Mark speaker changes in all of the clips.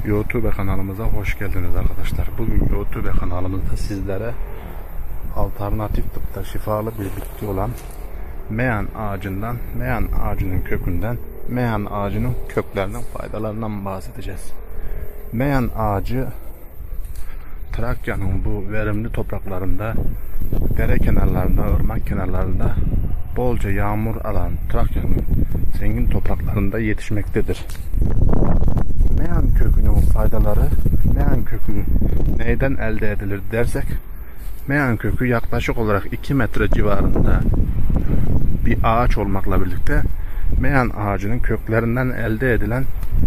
Speaker 1: YouTube kanalımıza hoş geldiniz arkadaşlar. Bugün YouTube kanalımızda sizlere alternatif tıpta şifalı bir bitki olan meyan ağacından, meyan ağacının kökünden, meyan ağacının köklerinden, faydalarından bahsedeceğiz. Meyan ağacı Trakya'nın bu verimli topraklarında, dere kenarlarında, ırmak kenarlarında bolca yağmur alan Trakya'nın zengin topraklarında yetişmektedir. Meyan kökünün faydaları, meyan kökü neyden elde edilir dersek, meyan kökü yaklaşık olarak 2 metre civarında bir ağaç olmakla birlikte meyan ağacının köklerinden elde edilen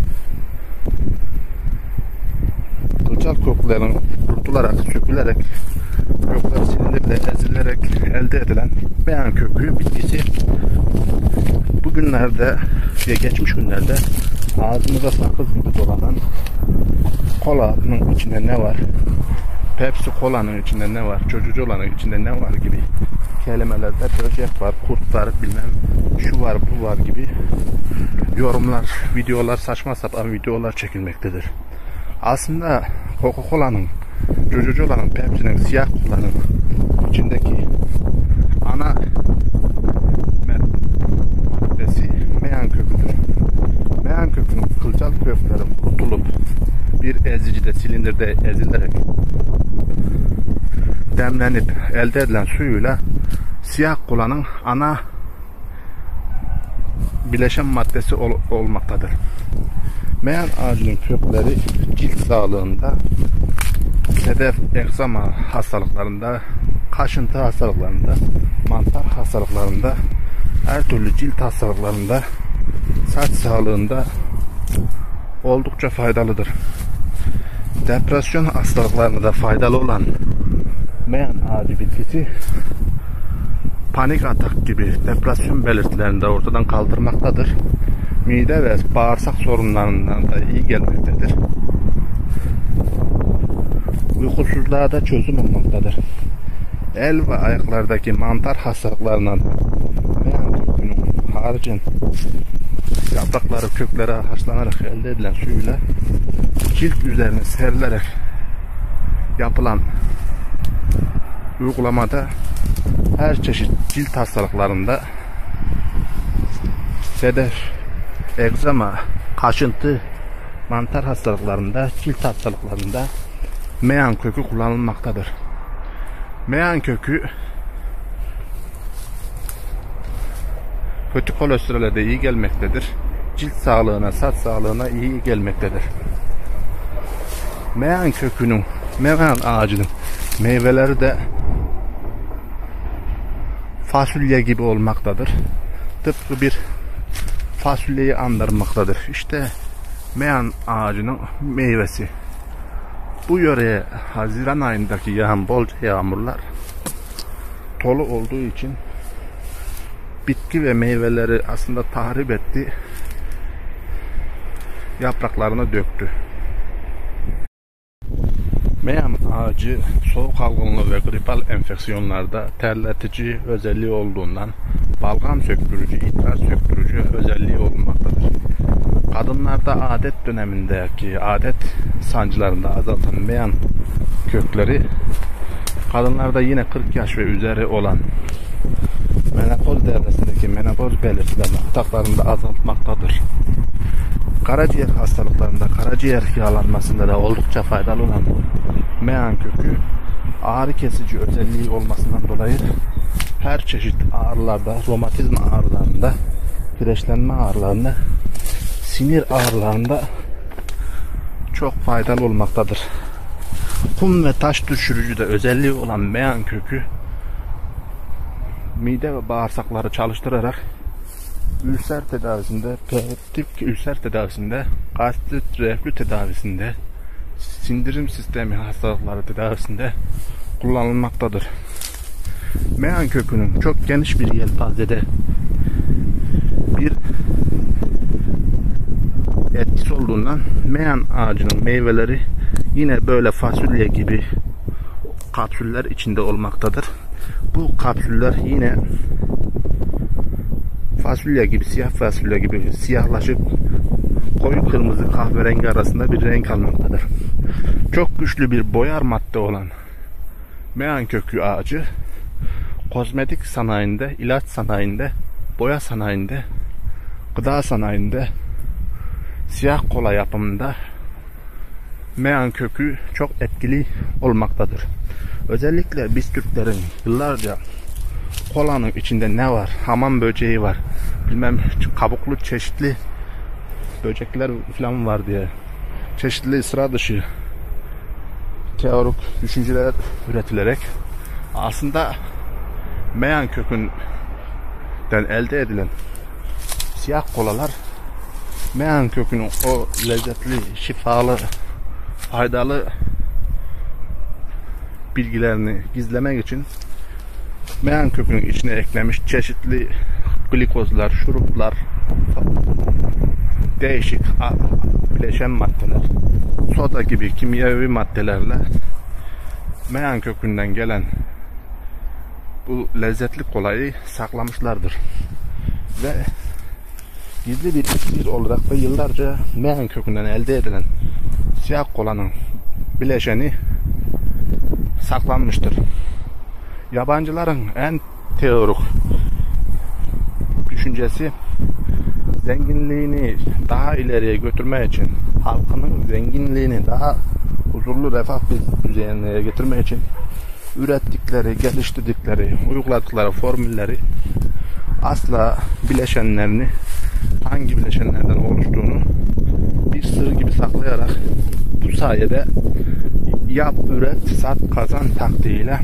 Speaker 1: kılcal köklerin kurtularak, sökülerek, kökler silindirle ezilerek elde edilen meyan kökü bitkisi bugünlerde ve geçmiş günlerde ağzımıza sakız gibi dolanan kolanın içinde ne var, Pepsi kolanın içinde ne var, çocuğulanın içinde ne var gibi kelimelerde böcek var, kurt var, bilmem şu var, bu var gibi yorumlar, videolar, saçma sapan videolar çekilmektedir. Aslında Coca-Cola'nın, çocuğulanın, Pepsi'nin, siyah kolanın içindeki ana maddesi meyan köküdür. Meyan kökünün kılcal kökleri kurtulup bir ezicide, silindirde ezilerek demlenip elde edilen suyuyla siyah kolanın ana bileşen maddesi olmaktadır. Meyan ağacının kökleri cilt sağlığında, sedef, egzama hastalıklarında, kaşıntı hastalıklarında, mantar hastalıklarında, her türlü cilt hastalıklarında, saç sağlığında oldukça faydalıdır. Depresyon hastalıklarında da faydalı olan meyan ağacı bitkisi panik atak gibi depresyon belirtilerini de ortadan kaldırmaktadır. Mide ve bağırsak sorunlarından da iyi gelmektedir. Uykusuzluğa da çözüm olmaktadır. El ve ayaklardaki mantar hastalıklarından meyan kökünün haricin yaprakları, kökleri haşlanarak elde edilen suyuyla cilt üzerine serilerek yapılan uygulamada her çeşit cilt hastalıklarında, sedef, egzama, kaşıntı, mantar hastalıklarında, cilt hastalıklarında meyan kökü kullanılmaktadır. Meyan kökü kötü kolesterole de iyi gelmektedir. Cilt sağlığına, saç sağlığına iyi gelmektedir. Meyan kökünün, meyan ağacının meyveleri de fasulye gibi olmaktadır. Tıpkı bir fasulyeyi andırmaktadır. İşte meyan ağacının meyvesi. Bu yöreye Haziran ayındaki yağan bolca yağmurlar dolu olduğu için bitki ve meyveleri aslında tahrip etti. Yapraklarını döktü. Meyan ağacı soğuk algınlığı ve gripal enfeksiyonlarda terletici özelliği olduğundan balgam söktürücü, idrar söktürücü özelliği olmaktadır. Kadınlarda adet dönemindeki adet sancılarında azaltan meyan kökleri kadınlarda yine 40 yaş ve üzeri olan menopoz devresindeki menopoz belirtilerini ataklarında azaltmaktadır. Karaciğer hastalıklarında, karaciğer yağlanmasında da oldukça faydalı olan meyan kökü ağrı kesici özelliği olmasından dolayı her çeşit ağrılarda, romatizma ağrılarında, kireçlenme ağrılarında, sinir ağrılarında çok faydalı olmaktadır. Kum ve taş düşürücü de özelliği olan meyan kökü mide ve bağırsakları çalıştırarak ülser tedavisinde, peptik ülser tedavisinde, gastrit reflü tedavisinde, sindirim sistemi hastalıkları tedavisinde kullanılmaktadır. Meyan kökünün çok geniş bir yelpazede bir etkisi olduğundan meyan ağacının meyveleri yine böyle fasulye gibi kapsüller içinde olmaktadır. Bu kapsüller yine fasulye gibi, siyah fasulye gibi siyahlaşıp koyu kırmızı kahverengi arasında bir renk almaktadır. Çok güçlü bir boyar madde olan meyan kökü ağacı kozmetik sanayinde, ilaç sanayinde, boya sanayinde, gıda sanayinde, siyah kola yapımında meyan kökü çok etkili olmaktadır. Özellikle biz Türklerin yıllarca kolanın içinde ne var? Hamam böceği var. Bilmem kabuklu çeşitli böcekler falan var diye çeşitli sıra dışı teorik düşünceler üretilerek aslında meyan kökünden elde edilen siyah kolalar meyan kökünün o lezzetli, şifalı, faydalı bilgilerini gizlemek için meyan kökünün içine eklemiş çeşitli glikozlar, şuruplar, değişik bileşen maddeler, soda gibi kimyevi maddelerle meyan kökünden gelen bu lezzetli kolayı saklamışlardır. Ve gizli bir iksir olarak da yıllarca meyan kökünden elde edilen siyah kolanın bileşeni saklanmıştır. Yabancıların en teorik düşüncesi zenginliğini daha ileriye götürmek için, halkının zenginliğini daha huzurlu refah düzeyine getirmek için ürettikleri, geliştirdikleri, uyguladıkları formülleri asla bileşenlerini, hangi bileşenlerden oluştuğunu bir sır gibi saklayarak bu sayede yap, üret, sat, kazan taktiğiyle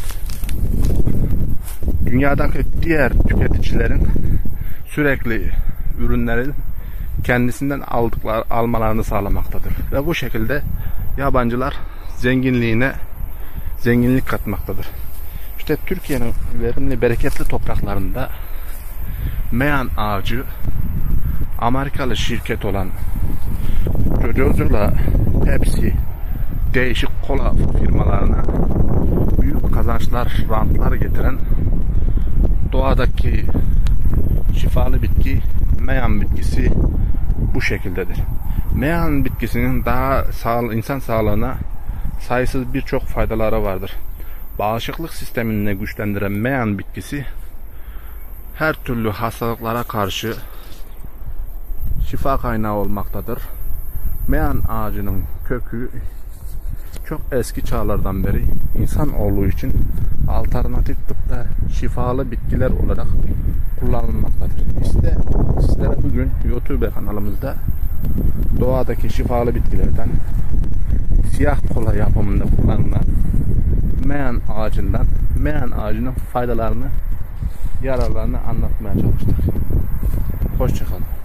Speaker 1: dünyadaki diğer tüketicilerin sürekli ürünlerin kendisinden almalarını sağlamaktadır. Ve bu şekilde yabancılar zenginliğine zenginlik katmaktadır. İşte Türkiye'nin verimli, bereketli topraklarında meyan ağacı Amerikalı şirket olan Coca-Cola, Pepsi, değişik kola firmalarına büyük kazançlar, rantlar getiren doğadaki şifalı bitki meyan bitkisi bu şekildedir. Meyan bitkisinin daha insan sağlığına sayısız birçok faydaları vardır. Bağışıklık sistemini güçlendiren meyan bitkisi her türlü hastalıklara karşı şifa kaynağı olmaktadır. Meyan ağacının kökü çok eski çağlardan beri insanoğlu için alternatif tıpta şifalı bitkiler olarak kullanılmaktadır. İşte sizlere bugün YouTube kanalımızda doğadaki şifalı bitkilerden siyah kola yapımında kullanılan meyan ağacının faydalarını, yararlarını anlatmaya çalıştık. Hoşça kalın.